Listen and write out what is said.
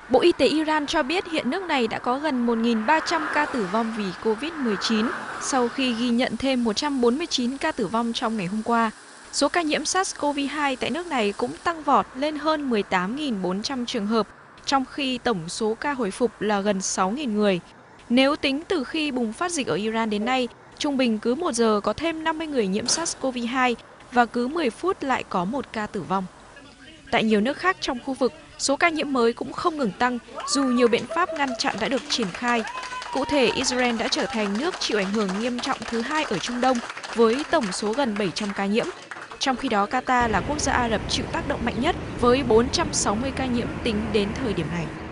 Bộ Y tế Iran cho biết hiện nước này đã có gần 1.300 ca tử vong vì COVID-19 sau khi ghi nhận thêm 149 ca tử vong trong ngày hôm qua. Số ca nhiễm SARS-CoV-2 tại nước này cũng tăng vọt lên hơn 18.400 trường hợp, trong khi tổng số ca hồi phục là gần 6.000 người. Nếu tính từ khi bùng phát dịch ở Iran đến nay, trung bình cứ 1 giờ có thêm 50 người nhiễm SARS-CoV-2 và cứ 10 phút lại có một ca tử vong. Tại nhiều nước khác trong khu vực, số ca nhiễm mới cũng không ngừng tăng dù nhiều biện pháp ngăn chặn đã được triển khai. Cụ thể, Israel đã trở thành nước chịu ảnh hưởng nghiêm trọng thứ hai ở Trung Đông với tổng số gần 700 ca nhiễm. Trong khi đó, Qatar là quốc gia Ả Rập chịu tác động mạnh nhất với 460 ca nhiễm tính đến thời điểm này.